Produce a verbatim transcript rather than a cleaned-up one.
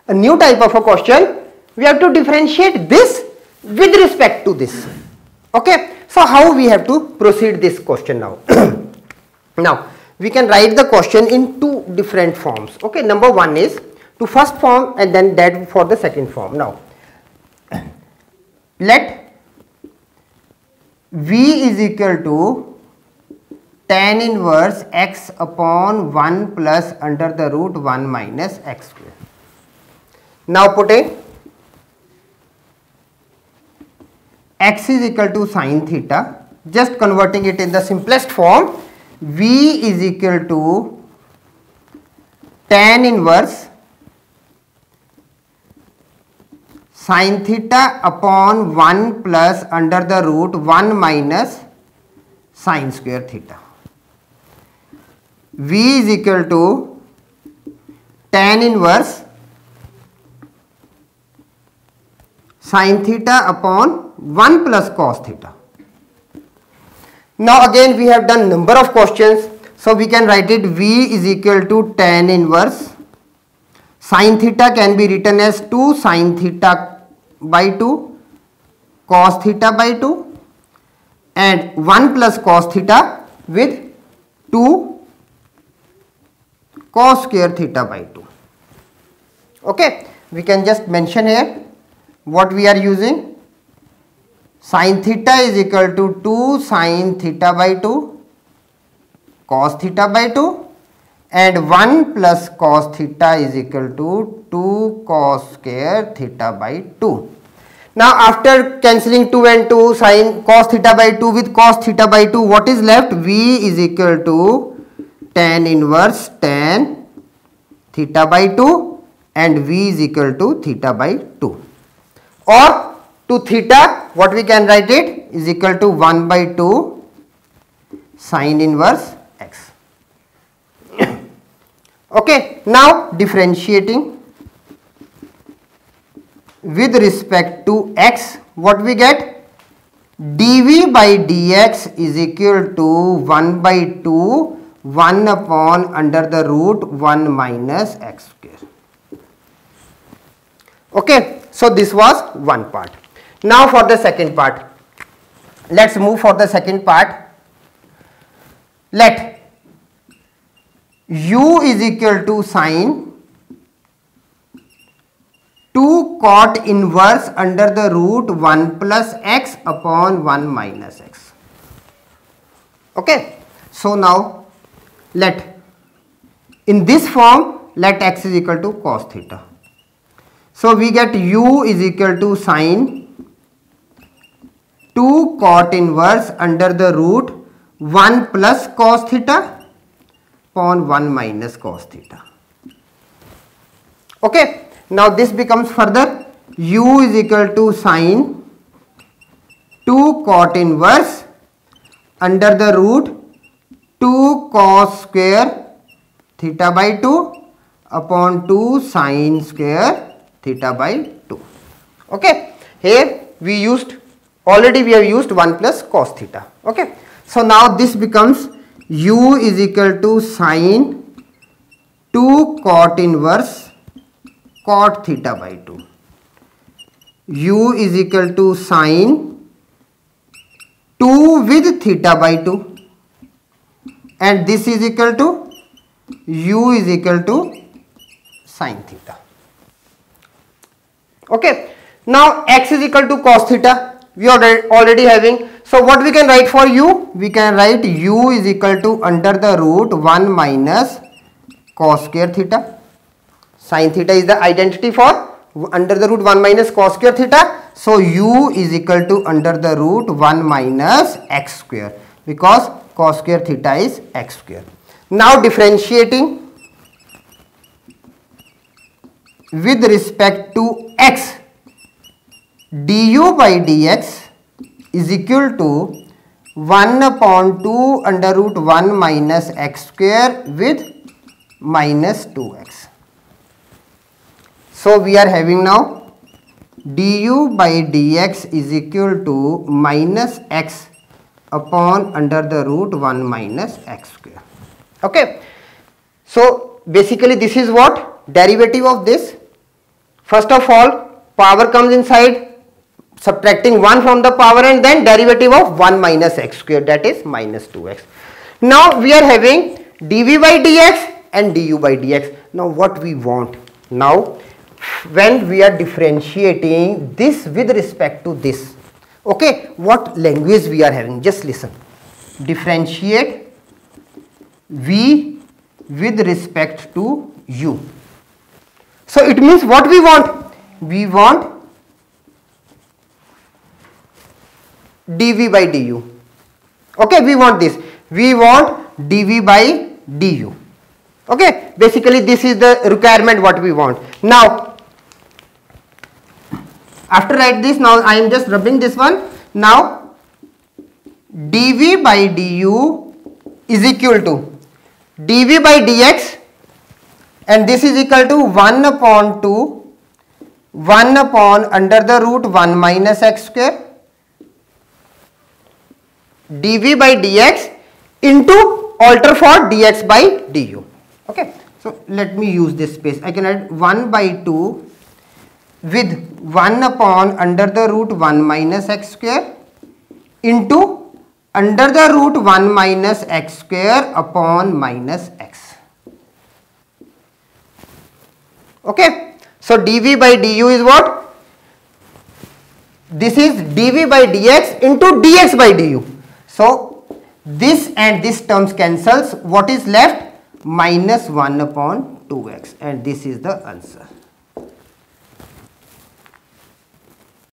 a new type of a question. We have to differentiate this with respect to this. Okay, so how we have to proceed this question now? Now we can write the question in two different forms. Okay, number one is to first form and then that for the second form. Now let V is equal to tan inverse x upon one plus under the root one minus x square. Now putting x is equal to sine theta, just converting it in the simplest form, V is equal to tan inverse sine theta upon one plus under the root one minus sine square theta. V is equal to tan inverse sine theta upon one plus cos theta. Now again we have done number of questions, so we can write it V is equal to tan inverse sine theta can be written as two sine theta by two cos theta by two and one plus cos theta with two cos square theta by two. Okay, we can just mention here what we are using. Sin theta is equal to two sin theta by two cos theta by two and one plus cos theta is equal to two cos square theta by two. Now after cancelling two and two, sin cos theta by two with cos theta by two, what is left? V is equal to tan inverse tan theta by two and V is equal to theta by two. Or to theta, what we can write it is equal to one by two sine inverse x. Okay, now differentiating with respect to x, what we get? Dv by dx is equal to one by two one upon under the root one minus x square. Okay, so this was one part. Now for the second part, let's move for the second part. Let u is equal to sine two cot inverse under the root one plus x upon one minus x. Okay, so now let in this form let x is equal to cos theta. So we get u is equal to sine two cot inverse under the root one plus cos theta upon one minus cos theta. Okay, now this becomes further u is equal to sine two cot inverse under the root two cos square theta by two upon two sine square theta by two. Okay, here we used already we have used one plus cos theta. Okay, so now this becomes u is equal to sine two cot inverse cot theta by two. U is equal to sine two with theta by two and this is equal to u is equal to sine theta. Okay, now x is equal to cos theta we are already having. So what we can write for u? We can write u is equal to under the root one minus cos square theta. Sin theta is the identity for under the root one minus cos square theta. So u is equal to under the root one minus x square because cos square theta is x square. Now differentiating with respect to x, du by dx is equal to one upon two under root one minus x square with minus two x. So we are having now du by dx is equal to minus x upon under the root one minus x square. Okay, so basically this is what derivative of this First of all, power comes inside, subtracting one from the power, and then derivative of one minus x square, that is minus two x. Now we are having dv by dx and du by dx. Now what we want? Now when we are differentiating this with respect to this, okay, what language we are having? Just listen. Differentiate v with respect to u. So it means what we want? We want dv by du. Okay, we want this. We want dv by du. Okay, basically this is the requirement what we want. Now, after write this, now I am just rubbing this one. Now, dv by du is equal to dv by dx, and this is equal to one upon two, one upon under the root one minus x square, dv by dx into alter for dx by du. Okay, so let me use this space. I can add one by two with one upon under the root one minus x square into under the root one minus x square upon minus x. Okay, so dv by du is what? This is dv by dx into dx by du. So this and this terms cancels. What is left? Minus one upon two x, and this is the answer.